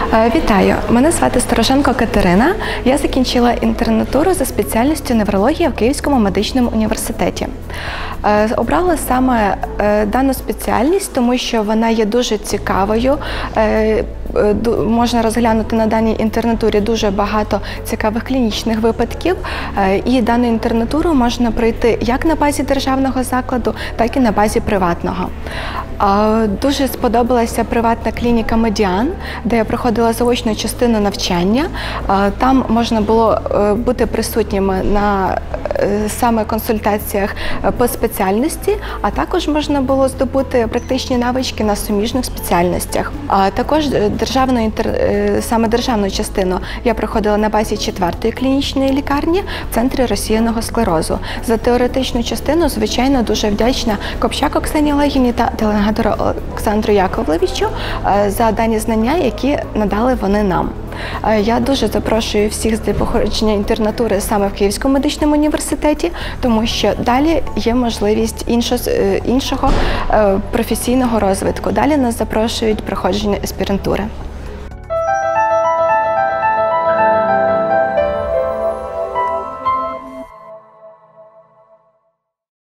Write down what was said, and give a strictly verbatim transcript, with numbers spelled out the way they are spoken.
Вітаю! Мене звати Старошенко Катерина. Я закінчила інтернатуру за спеціальністю неврологія в Київському медичному університеті. Обрала саме дану спеціальність, тому що вона є дуже цікавою. Можна розглянути на даній інтернатурі дуже багато цікавих клінічних випадків, і дану інтернатуру можна пройти як на базі державного закладу, так і на базі приватного. Дуже сподобалася приватна клініка «Медіан», де я проходила заочну частину навчання. Там можна було бути присутніми на саме консультаціях по спеціальності, а також можна було здобути практичні навички на суміжних спеціальностях. А також державну, саме державну частину я проходила на базі четвертої клінічної лікарні в центрі розсіяного склерозу. За теоретичну частину, звичайно, дуже вдячна Копчак Оксані Олегівні та делегатору Олександру Яковлевичу за дані знання, які надали вони нам. Я дуже запрошую всіх для походження інтернатури саме в Київському медичному університеті, тому що далі є можливість іншого, іншого професійного розвитку. Далі нас запрошують проходження аспірантури.